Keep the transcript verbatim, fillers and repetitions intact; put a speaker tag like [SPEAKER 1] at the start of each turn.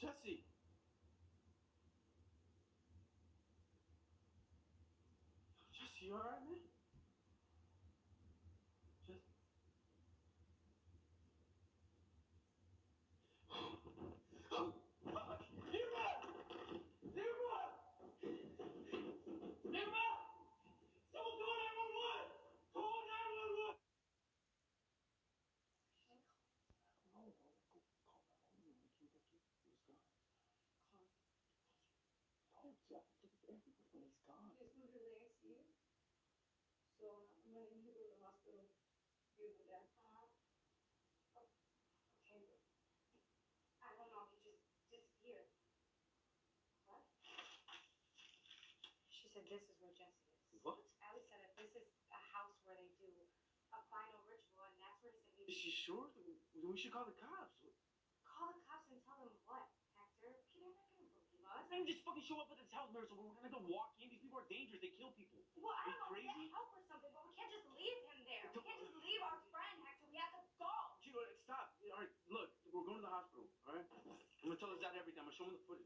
[SPEAKER 1] Jessie! Jessie, you alright, man? Jessie? Oh, fuck! Nirma! Nirma! Nirma! Someone call nine one one! Call nine one one! No, bro. Go call my phone when we came back in. He was gone. Call. No, see, I've been looking for everywhere when he's gone.
[SPEAKER 2] He just moved in the I C U. So I'm running him to go to the hospital. He was with dad. Uh, oh, okay, but I don't know. He just disappeared. What? She said this is where Jessie is.
[SPEAKER 1] What?
[SPEAKER 2] Allie said that this is a house where they do a final ritual, and that's where he said he.
[SPEAKER 1] Is she sure? Then we should call the cops.
[SPEAKER 2] Call the cops and tell them what, Hector? They're not gonna believe us.
[SPEAKER 1] They just fucking show up at this house, Marissa. We're gonna go walk in. These people are dangerous. They kill people.
[SPEAKER 2] Well, I don't know.
[SPEAKER 1] crazy?
[SPEAKER 2] We get help or something, but we can't just leave him there. We can't just leave our friend, Hector. We have to go.
[SPEAKER 1] Gino, stop. All right, look, we're going to the hospital, all right? I'm gonna tell his dad everything. I'm gonna show him the footage.